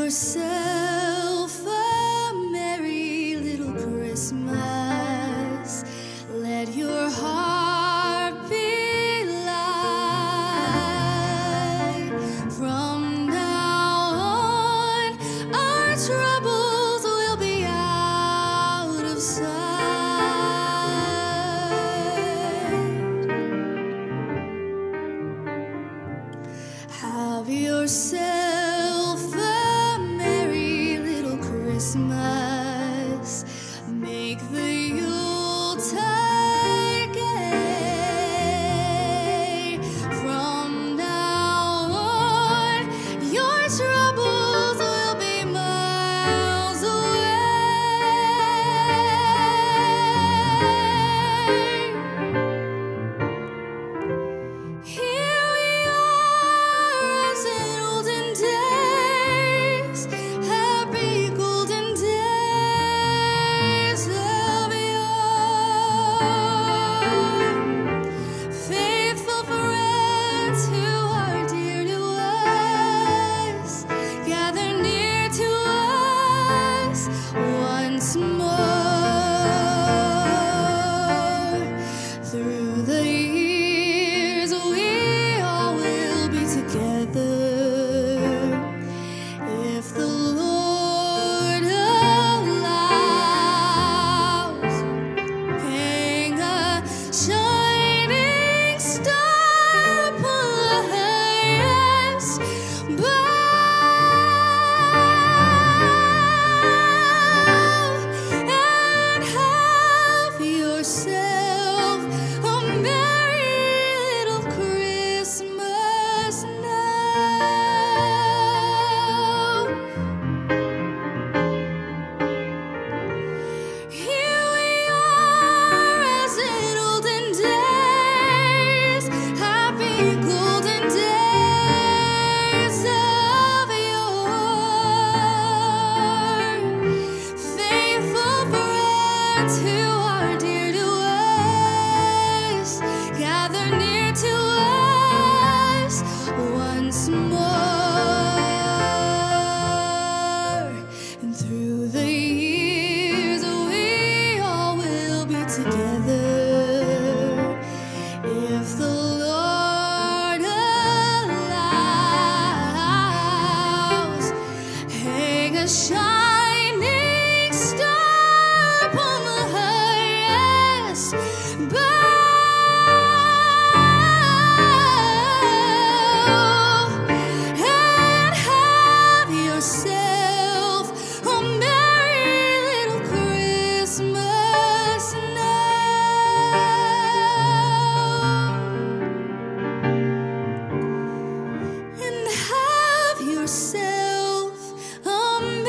yourself a merry little Christmas. Let your heart be light. From now on, our troubles will be out of sight. Have yourself a merry little Christmas. Make the Yuletide gay. From now on, your troubles will be miles away. Here we are as in olden days, happy golden days of yore. Faithful friends who are dear to us, gather near to us once more. Through the years we all will be together, if the Lord allows. Hang a shining star upon the highest bough, and have yourself a merry little Christmas now. Here we are as in olden days, happy golden days of yore. Faithful friends who are dear to us, gather near to us once more. And through the years we all will be together, if the Lord allows. Hang a shining star upon the highest bough, and have yourself a merry little Christmas now. And have yourself a